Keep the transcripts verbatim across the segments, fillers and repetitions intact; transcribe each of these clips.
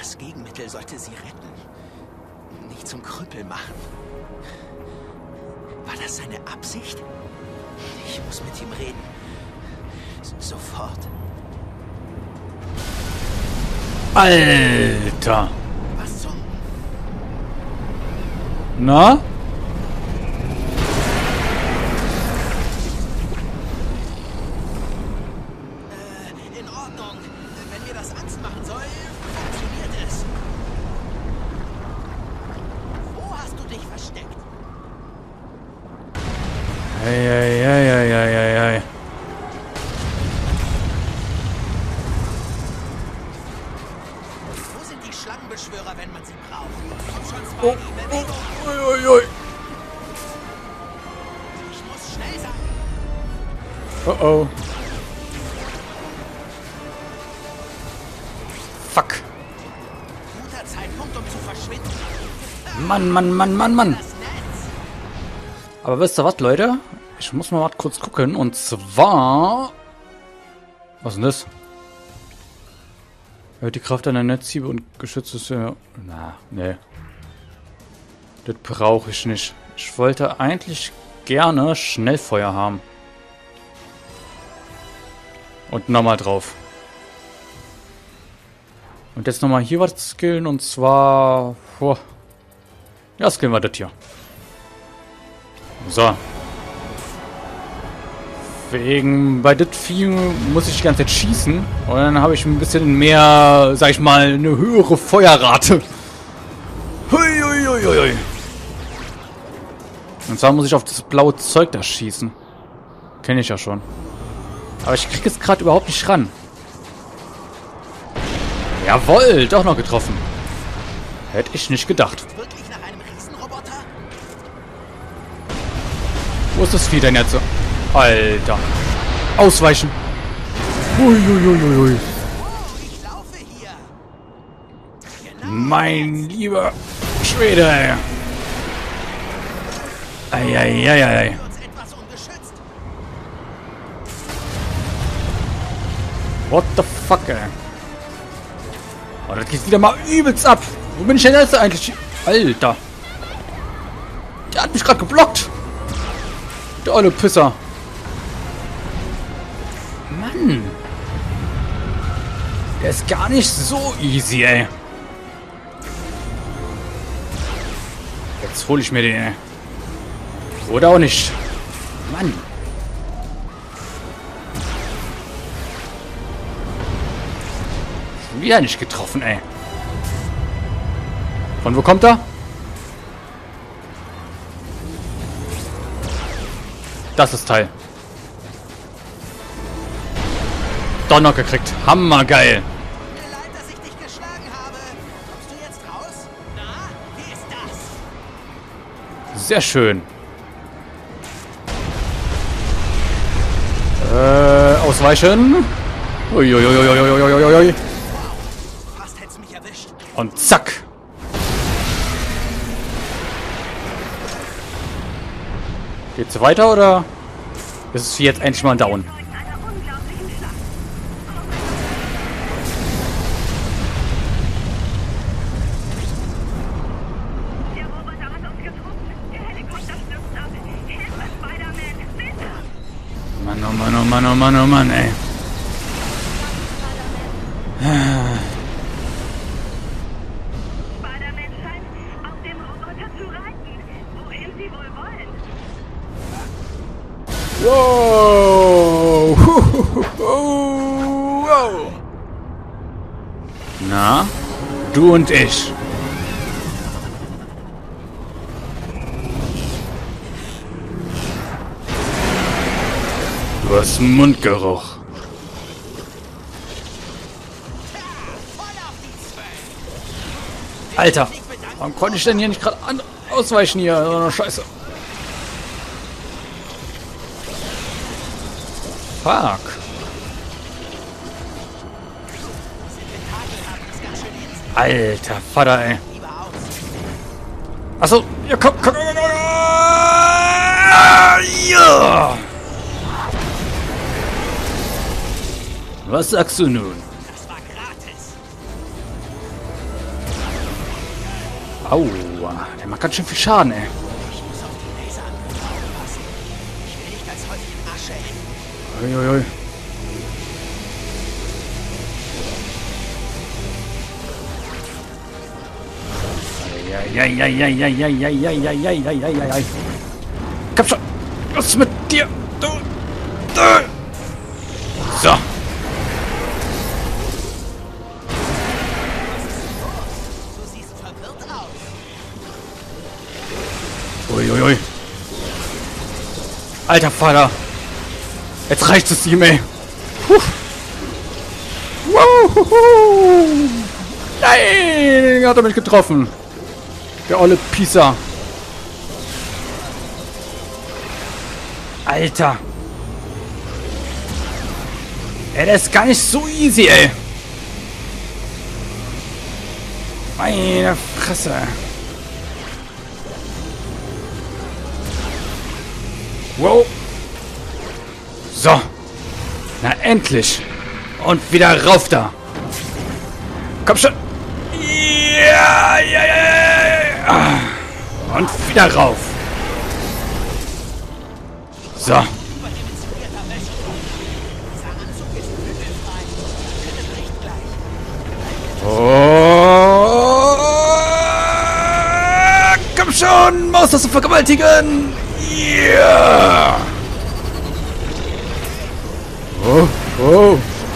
Das Gegenmittel sollte sie retten, nicht zum Krüppel machen. War das seine Absicht? Ich muss mit ihm reden. S- Sofort. Alter! Was zum... Na? Äh, in Ordnung. Wenn mir das Angst machen soll, funktioniert es. Wo hast du dich versteckt? Eieieiei. Wo sind die Schlangenbeschwörer, wenn man sie braucht? Komm schon, Oh, Spidey, Bewegung! oh, ui, ui. Ich muss schnell sein! Oh oh. Fuck. Guter Zeitpunkt, um zu verschwinden. Mann, Mann, Mann, Mann, Mann. Das Netz! Aber wisst ihr was, Leute? Ich muss mal kurz gucken. Und zwar... Was ist denn das? Erhöht die Kraft einer Netzhiebe und geschütztes... Ja. Na, nee. Das brauche ich nicht. Ich wollte eigentlich gerne Schnellfeuer haben. Und nochmal drauf. Und jetzt nochmal hier was skillen. Und zwar... Boah. Ja, skillen wir das hier. So. Wegen, bei das Vieh muss ich die ganze Zeit schießen. Und dann habe ich ein bisschen mehr, sag ich mal, eine höhere Feuerrate. Hui, hui, hui, hui. Und zwar muss ich auf das blaue Zeug da schießen. Kenne ich ja schon. Aber ich kriege es gerade überhaupt nicht ran. Jawohl, doch noch getroffen. Hätte ich nicht gedacht. Wirklich nach einem Riesenroboter? Wo ist das Vieh denn jetzt? Alter. Ausweichen. Uiuiuiui. Oh, ich laufe hier. Genau. Mein lieber Schwede, ey. Eieieiei. Uns etwas ungeschützt. What the fuck, ey. Oh, das geht wieder mal übelst ab. Wo bin ich denn jetzt eigentlich? Alter. Der hat mich gerade geblockt. Der olle Pisser. Mann. Der ist gar nicht so easy, ey. Jetzt hole ich mir den, ey. Oder auch nicht. Mann. Wieder nicht getroffen, ey. Von wo kommt er? Das ist Teil. Donner gekriegt. Hammergeil. Mir leid, dass ich dich geschlagen habe. Kommst du jetzt raus? Na, wie ist das? Sehr schön. Äh, ausweichen. Uiuiuiuiuiuiui. Fast hätt's mich erwischt. Und zack. Geht's weiter oder ist es jetzt endlich mal down? Mann, oh Mann, oh Mann, oh Mann, oh Mann, ey. Spider-Man scheint auf dem Roboter zu reiten. Wohin sie wohl wollen? Wow. Wow. Na, du und ich. Du hast Mundgeruch. Voll auf die Zwölf. Alter, warum konnte ich denn hier nicht gerade ausweichen hier? So eine Scheiße. Fuck. Alter Vater, ey. Lieber aus. Achso, ja, komm, komm, komm, komm, komm. Ja. Was sagst du nun? Das war gratis. Aua, der macht ganz schön viel Schaden, ey. Ich muss auf die Laserangriffe aufpassen. Ich will nicht als Häufchen Asche enden. Uiuiui. Eieieiei. Komm schon. Was ist mit dir? Du. Du. So. Du siehst verwirrt aus. Uiuiui. Alter Vater. Jetzt reicht es ihm, ey. Puh. Wow. Nein, hat er mich getroffen. Der olle Pisa. Alter. Ey, das ist gar nicht so easy, ey. Meine Fresse. Wow. So. Na, endlich. Und wieder rauf da. Komm schon. Ja, ja, ja, ja. Und wieder rauf. So. Überdimensionierter Wäschekorb. Dieser Anzug ist bügelfrei. Bitte bricht gleich. Oh, komm schon, Maustaste vergewaltigen. Ja. Oh, oh.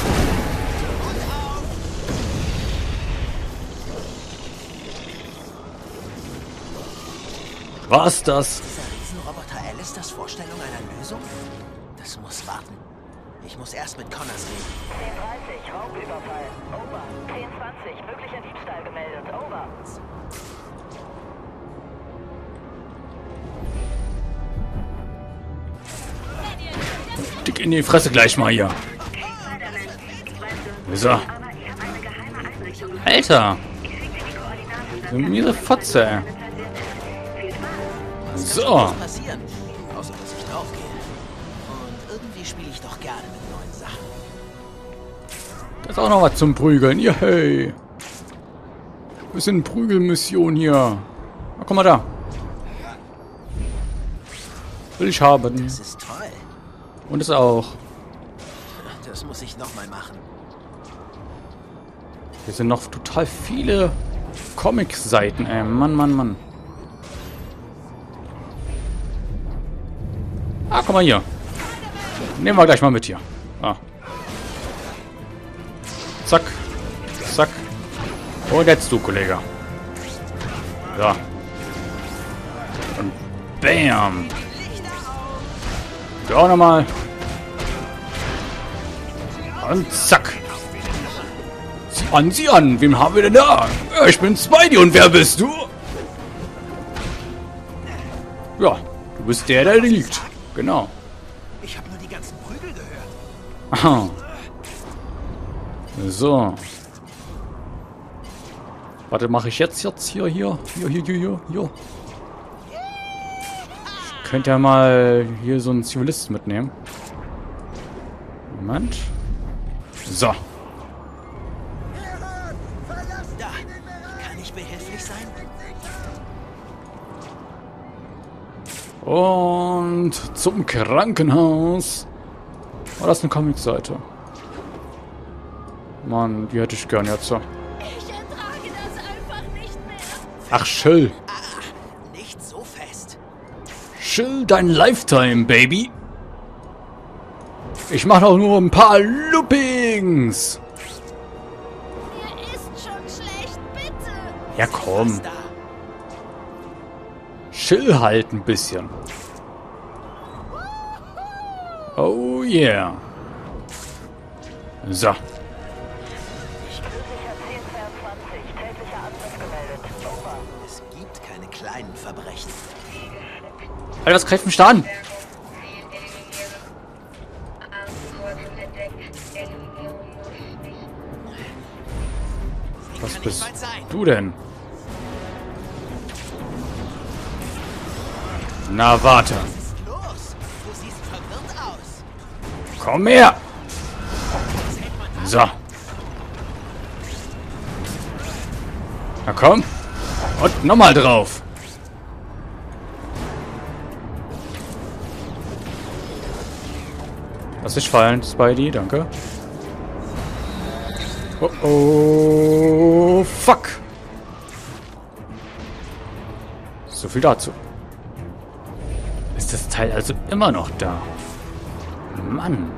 Was das? Dieser Riesenroboter Alistairs Vorstellung einer Lösung? Das muss warten. Ich muss erst mit Connors reden. zehn dreißig, Raubüberfall. Over. zehn zwanzig, möglicher Diebstahl gemeldet. Over. Dick in die Fresse gleich mal hier. So. Aber ich habe eine geheime Einrichtung. Alter. Ich schicke dir die Koordinaten. So eine miese Fotze, ey. So. Was passieren? Außer dass ich draufgehe. Und irgendwie spiele ich doch gerne mit neuen Sachen. Da ist auch noch was zum Prügeln. Yay. Wir sind Prügelmission hier. Na, guck mal da. Will ich haben. Das ist toll. Und es auch. Das muss ich nochmal machen. Hier sind noch total viele Comic-Seiten, ey. Mann, Mann, Mann. Ah, guck mal hier. Nehmen wir gleich mal mit hier. Ah. Zack. Zack. Und jetzt du, Kollege. So. Und bam. Du auch nochmal. Und zack. Sieh an, sieh an. Wem haben wir denn da? Ich bin Spidey. Und wer bist du? Ja, du bist der, der liegt. Genau. Ich habe nur die ganzen Prügel gehört. Aha. So. Warte, mache ich jetzt jetzt hier, hier, hier, hier, hier, hier, hier. Ich könnte ja mal hier so einen Zivilisten mitnehmen. Moment. So. Da. Kann ich behilflich sein? Und zum Krankenhaus. Oh, das ist eine Comicseite. Mann, die hätte ich gern jetzt so. Ich ertrage das einfach nicht mehr. Ach, chill. Ah, nicht so fest. Chill dein Lifetime, Baby. Ich mache auch nur ein paar Loopings. Mir ist schon schlecht, bitte. Ja, komm. Was da? Chill halt ein bisschen. Oh yeah. So. Flugsicher zehn zweiundzwanzig, tätlicher Angriff gemeldet. Over. Es gibt keine kleinen Verbrechen. Alter, was greift mich da an? Was Kann bist nicht weit sein. du denn? Na, warte. Was ist los? Du siehst verwirrt aus. Komm her. Was hält man da? So. Na komm. Und nochmal drauf. Lass dich fallen, Spidey, danke. Oh oh, fuck. So viel dazu. Ist das Teil also immer noch da? Mann.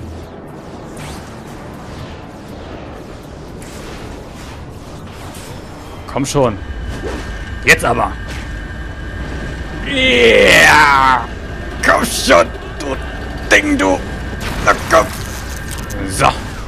Komm schon. Jetzt aber. Ja. Yeah. Komm schon, du Ding, du. Na komm. So.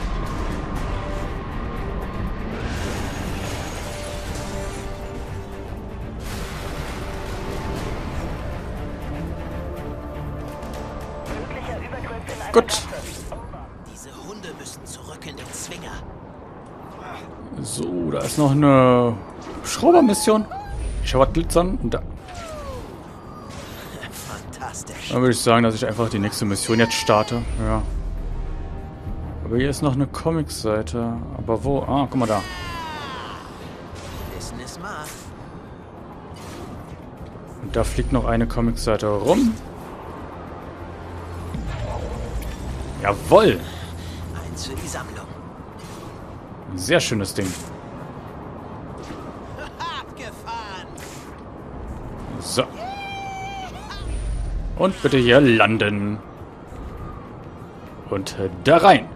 Gut. Diese Hunde müssen zurück in den Zwinger. So, da ist noch eine Schraubermission. Ich habe was glitzern. Und da. Fantastisch. Dann würde ich sagen, dass ich einfach die nächste Mission jetzt starte. Ja. Aber hier ist noch eine Comic-Seite. Aber wo? Ah, guck mal da. Wissen ist Maß. Und da fliegt noch eine Comic-Seite rum. Jawohl. Eins für die Sammlung. Ein sehr schönes Ding. Abgefahren. So. Und bitte hier landen. Und da rein.